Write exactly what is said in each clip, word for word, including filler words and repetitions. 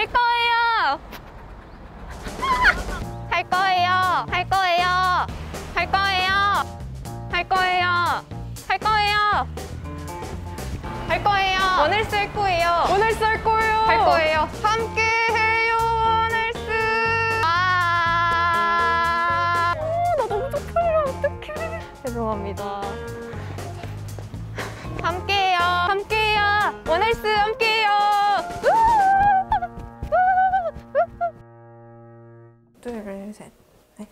할 거예요. 할 거예요. 할 거예요. 할 거예요. 할 거예요. 할 거예요. 할 거예요. 오늘 쓸 거예요. 오늘 쓸 거예요. 할 거예요. 함께 해요. 오늘 쓰. 아. 나 너무 쪽팔려. 어떡해. 죄송합니다. 함께해요. 함께해요. 오늘 쓰 함께해요. 둘, 셋, 넷.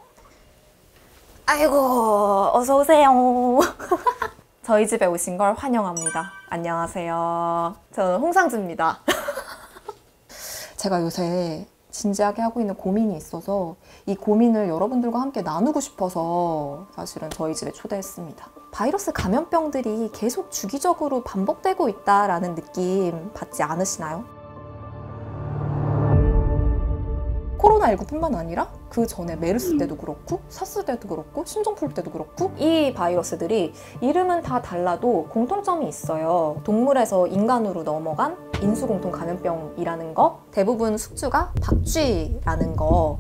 아이고, 어서 오세요. 저희 집에 오신 걸 환영합니다. 안녕하세요. 저는 홍상주입니다. 제가 요새 진지하게 하고 있는 고민이 있어서 이 고민을 여러분들과 함께 나누고 싶어서 사실은 저희 집에 초대했습니다. 바이러스 감염병들이 계속 주기적으로 반복되고 있다라는 느낌 받지 않으시나요? 코로나십구 뿐만 아니라 그 전에 메르스 때도 그렇고 사스 때도 그렇고 신종플루 때도 그렇고 이 바이러스들이 이름은 다 달라도 공통점이 있어요. 동물에서 인간으로 넘어간 인수공통 감염병이라는 거, 대부분 숙주가 박쥐라는 거.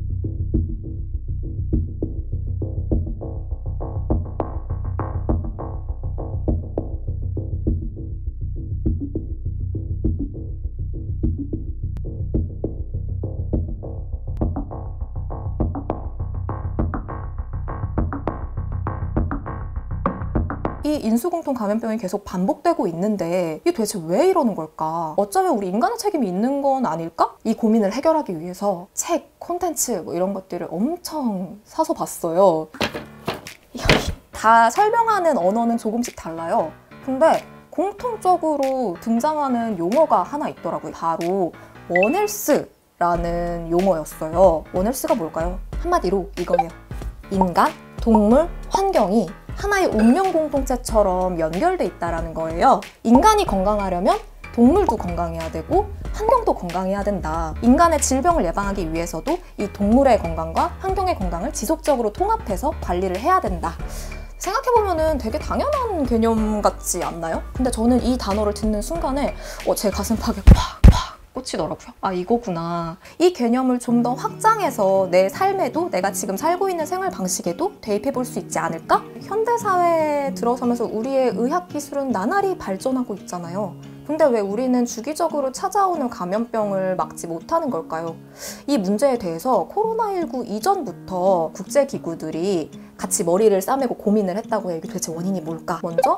이 인수공통 감염병이 계속 반복되고 있는데 이게 도대체 왜 이러는 걸까? 어쩌면 우리 인간의 책임이 있는 건 아닐까? 이 고민을 해결하기 위해서 책, 콘텐츠 뭐 이런 것들을 엄청 사서 봤어요. 다 설명하는 언어는 조금씩 달라요. 근데 공통적으로 등장하는 용어가 하나 있더라고요. 바로 원헬스라는 용어였어요. 원헬스가 뭘까요? 한마디로 이거예요. 인간, 동물, 환경이 하나의 운명 공통체처럼 연결돼 있다는 거예요. 인간이 건강하려면 동물도 건강해야 되고 환경도 건강해야 된다. 인간의 질병을 예방하기 위해서도 이 동물의 건강과 환경의 건강을 지속적으로 통합해서 관리를 해야 된다. 생각해보면 되게 당연한 개념 같지 않나요? 근데 저는 이 단어를 듣는 순간에 어, 제 가슴팍에 팍 팍 꽂히더라고요. 아, 이거구나. 이 개념을 좀 더 확장해서 내 삶에도, 내가 지금 살고 있는 생활 방식에도 대입해 볼 수 있지 않을까? 현대사회에 들어서면서 우리의 의학기술은 나날이 발전하고 있잖아요. 근데 왜 우리는 주기적으로 찾아오는 감염병을 막지 못하는 걸까요? 이 문제에 대해서 코로나십구 이전부터 국제기구들이 같이 머리를 싸매고 고민을 했다고 해요. 이게 도대체 원인이 뭘까? 먼저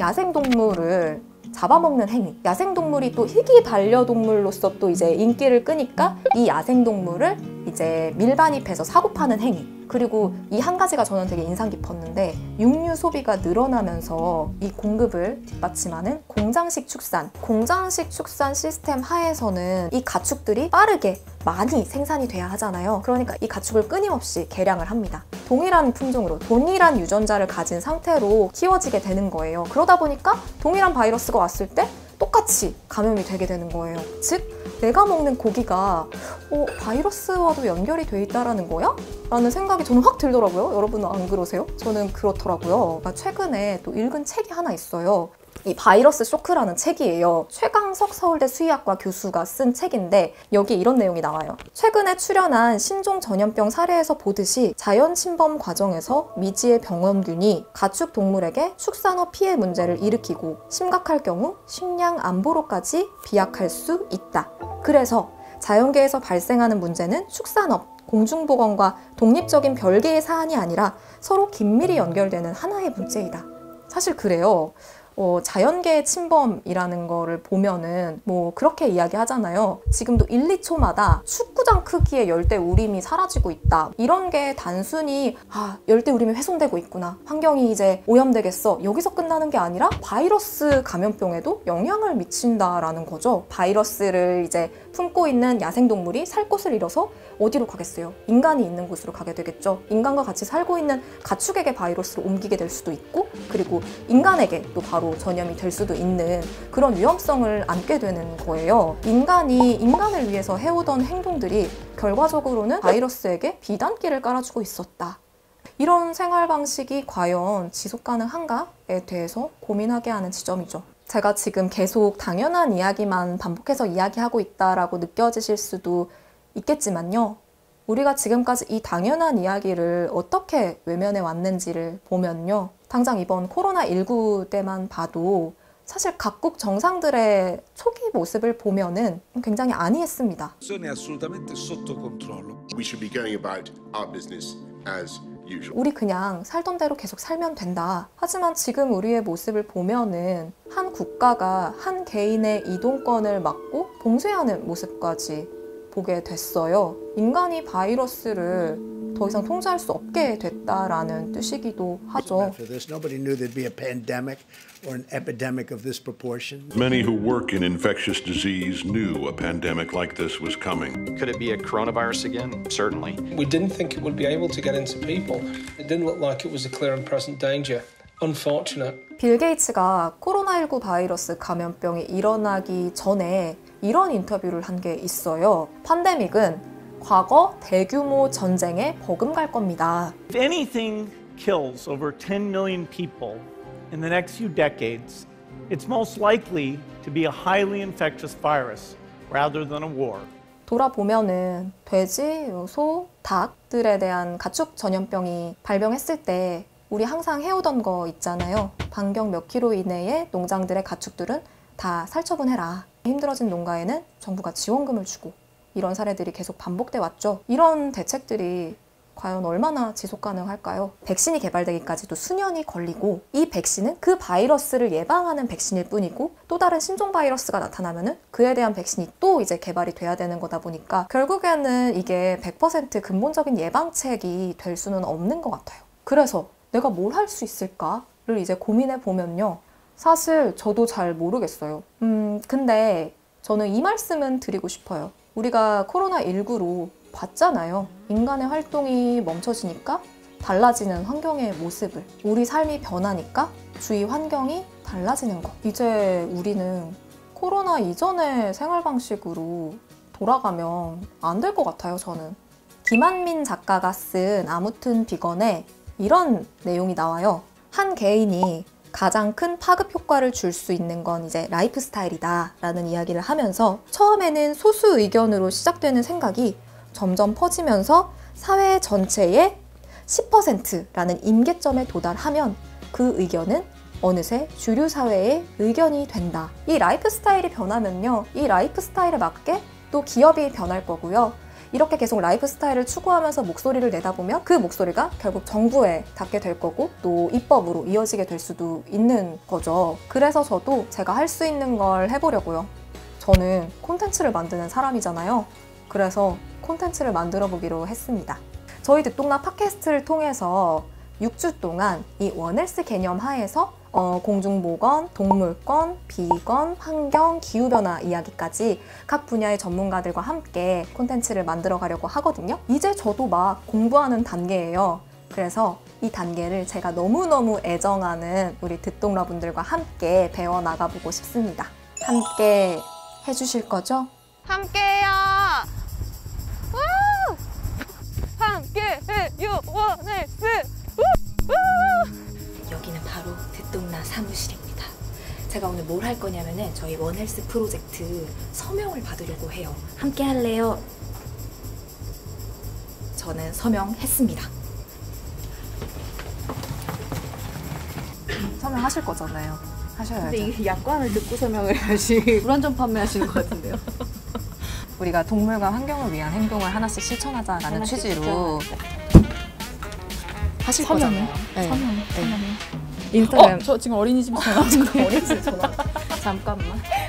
야생동물을 잡아먹는 행위. 야생동물이 또 희귀 반려동물로서 또 이제 인기를 끄니까 이 야생동물을 이제 밀반입해서 사고 파는 행위. 그리고 이 한 가지가 저는 되게 인상 깊었는데, 육류 소비가 늘어나면서 이 공급을 뒷받침하는 공장식 축산. 공장식 축산 시스템 하에서는 이 가축들이 빠르게 많이 생산이 돼야 하잖아요. 그러니까 이 가축을 끊임없이 개량을 합니다. 동일한 품종으로, 동일한 유전자를 가진 상태로 키워지게 되는 거예요. 그러다 보니까 동일한 바이러스가 왔을 때 똑같이 감염이 되게 되는 거예요. 즉, 내가 먹는 고기가 어, 바이러스와도 연결이 돼 있다라는 거야? 라는 생각이 저는 확 들더라고요. 여러분은 안 그러세요? 저는 그렇더라고요. 최근에 또 읽은 책이 하나 있어요. 이 바이러스 쇼크라는 책이에요. 최강석 서울대 수의학과 교수가 쓴 책인데 여기에 이런 내용이 나와요. 최근에 출연한 신종 전염병 사례에서 보듯이 자연 침범 과정에서 미지의 병원균이 가축 동물에게 축산업 피해 문제를 일으키고 심각할 경우 식량 안보로까지 비약할 수 있다. 그래서 자연계에서 발생하는 문제는 축산업, 공중보건과 독립적인 별개의 사안이 아니라 서로 긴밀히 연결되는 하나의 문제이다. 사실 그래요. 어, 자연계의 침범이라는 거를 보면은 뭐 그렇게 이야기하잖아요. 지금도 일, 이 초마다 축구장 크기의 열대우림이 사라지고 있다. 이런 게 단순히 아, 열대우림이 훼손되고 있구나, 환경이 이제 오염되겠어, 여기서 끝나는 게 아니라 바이러스 감염병에도 영향을 미친다라는 거죠. 바이러스를 이제 품고 있는 야생동물이 살 곳을 잃어서 어디로 가겠어요? 인간이 있는 곳으로 가게 되겠죠. 인간과 같이 살고 있는 가축에게 바이러스를 옮기게 될 수도 있고, 그리고 인간에게 또 바로 전염이 될 수도 있는 그런 위험성을 안게 되는 거예요. 인간이 인간을 위해서 해오던 행동들이 결과적으로는 바이러스에게 비단기를 깔아주고 있었다. 이런 생활 방식이 과연 지속 가능한가에 대해서 고민하게 하는 지점이죠. 제가 지금 계속 당연한 이야기만 반복해서 이야기하고 있다라고 느껴지실 수도 있겠지만요. 우리가 지금까지 이 당연한 이야기를 어떻게 외면해 왔는지를 보면요. 당장 이번 코로나 십구 때만 봐도 사실 각국 정상들의 초기 모습을 보면은 굉장히 안이했습니다. 우리 그냥 살던 대로 계속 살면 된다. 하지만 지금 우리의 모습을 보면은 한 국가가 한 개인의 이동권을 막고 봉쇄하는 모습까지 보게 됐어요. 인간이 바이러스를 더 이상 통제할 수 없게 됐다라는 뜻이기도 하죠. Many who work in infectious disease knew a pandemic like this was coming. Could it be a coronavirus again? Certainly. We didn't think it would be able to get into people. It didn't look like it was a clear and present danger. Unfortunate. 빌 게이츠가 코로나 십구 바이러스 감염병이 일어나기 전에 이런 인터뷰를 한 게 있어요. 팬데믹은 과거 대규모 전쟁에 버금갈 겁니다. If anything kills over ten million people in the next few decades, it's most likely to be a highly infectious virus rather than a war. 돌아보면은 돼지, 소, 닭들에 대한 가축 전염병이 발병했을 때 우리 항상 해오던 거 있잖아요. 반경 몇 킬로 이내에 농장들의 가축들은 다 살처분해라. 힘들어진 농가에는 정부가 지원금을 주고 이런 사례들이 계속 반복돼 왔죠. 이런 대책들이 과연 얼마나 지속 가능할까요? 백신이 개발되기까지도 수년이 걸리고 이 백신은 그 바이러스를 예방하는 백신일 뿐이고 또 다른 신종 바이러스가 나타나면은 그에 대한 백신이 또 이제 개발이 돼야 되는 거다 보니까 결국에는 이게 백 퍼센트 근본적인 예방책이 될 수는 없는 것 같아요. 그래서 내가 뭘 할 수 있을까를 이제 고민해 보면요. 사실 저도 잘 모르겠어요. 음, 근데 저는 이 말씀은 드리고 싶어요. 우리가 코로나 십구로 봤잖아요. 인간의 활동이 멈춰지니까 달라지는 환경의 모습을, 우리 삶이 변하니까 주위 환경이 달라지는 거. 이제 우리는 코로나 이전의 생활 방식으로 돌아가면 안 될 것 같아요, 저는. 김한민 작가가 쓴 아무튼 비건에 이런 내용이 나와요. 한 개인이 가장 큰 파급 효과를 줄 수 있는 건 이제 라이프 스타일이다 라는 이야기를 하면서 처음에는 소수 의견으로 시작되는 생각이 점점 퍼지면서 사회 전체의 십 퍼센트라는 임계점에 도달하면 그 의견은 어느새 주류 사회의 의견이 된다. 이 라이프 스타일이 변하면요. 이 라이프 스타일에 맞게 또 기업이 변할 거고요. 이렇게 계속 라이프 스타일을 추구하면서 목소리를 내다 보면 그 목소리가 결국 정부에 닿게 될 거고 또 입법으로 이어지게 될 수도 있는 거죠. 그래서 저도 제가 할 수 있는 걸 해보려고요. 저는 콘텐츠를 만드는 사람이잖아요. 그래서 콘텐츠를 만들어 보기로 했습니다. 저희 듣동나 팟캐스트를 통해서 육 주 동안 이 원헬스 개념 하에서 어, 공중보건, 동물권, 비건, 환경, 기후변화 이야기까지 각 분야의 전문가들과 함께 콘텐츠를 만들어 가려고 하거든요. 이제 저도 막 공부하는 단계예요. 그래서 이 단계를 제가 너무너무 애정하는 우리 듣동러 분들과 함께 배워나가보고 싶습니다. 함께 해주실 거죠? 함께해요! 우! 함께해요! 원헬스! 우! 우! 여기는 바로 듣동나 사무실입니다. 제가 오늘 뭘 할 거냐면은 저희 원헬스 프로젝트 서명을 받으려고 해요. 함께 할래요? 저는 서명했습니다. 서명하실 거잖아요. 하셔야죠. 근데 이게 약관을 듣고 설명을 해야지 불안전 판매하시는 것 같은데요. 우리가 동물과 환경을 위한 행동을 하나씩 실천하자라는 하나씩 취지로 하실 서명이요? 거잖아요. 네. 서명, 네. 서명이요. 인스타그램. 어, 저 지금 어린이집 전화 온 거. 어린이집 전화. 잠깐만.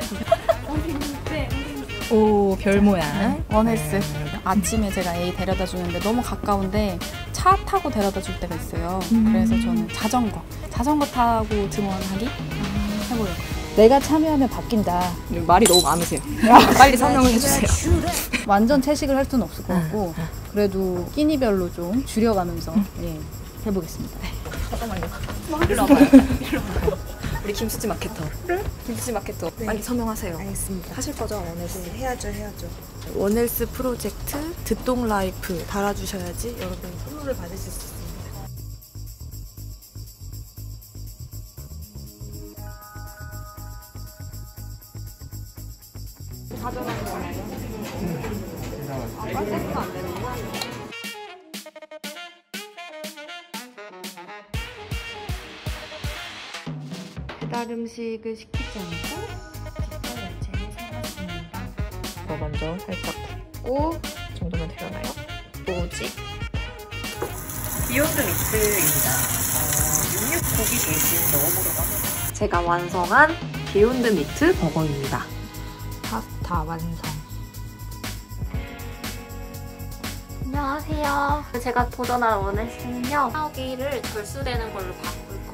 오, 별 모양. 원헬스. 아침에 제가 애 데려다 주는데 너무 가까운데 차 타고 데려다 줄 때가 있어요. 음. 그래서 저는 자전거, 자전거 타고 등원하기 해보려고. 내가 참여하면 바뀐다. 말이 너무 많으세요. 빨리 설명을 해주세요. 완전 채식을 할 수는 없을 것 같고 그래도 끼니별로 좀 줄여가면서 예, 해보겠습니다. 잠깐만요. 일로 와봐요. 일로 와봐요. 우리 김수지 마케터. 그래? 김수지 마케터. 네. 빨리 서명하세요. 알겠습니다. 하실 거죠, 원헬스? 네, 해야죠, 해야죠. 원헬스 프로젝트 듣동 라이프 달아주셔야지 여러분 선물을 받으실 수 있습니다. 배달 음식을 시키지 않고 직접 야채를 사왔습니다. 이거 먼저 살짝 굽고 이 정도면 되려나요? 뭐지? 비욘드 미트입니다. 어, 육육 고기 베이스를 넣어보려고 합니다. 제가 완성한 비욘드 미트 버거입니다. 파스타 완성. 안녕하세요. 제가 도전할 원헬스는요, 샤워기를 절수되는 걸로 바꿀